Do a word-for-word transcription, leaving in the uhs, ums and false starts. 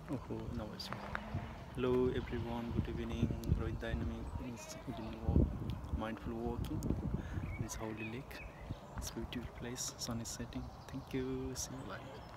Oh, no, it's hello everyone, good evening. Rohit Dynamic is evening walk, mindful walking. This holy lake, it's beautiful place, sun is setting. Thank you, see you, bye.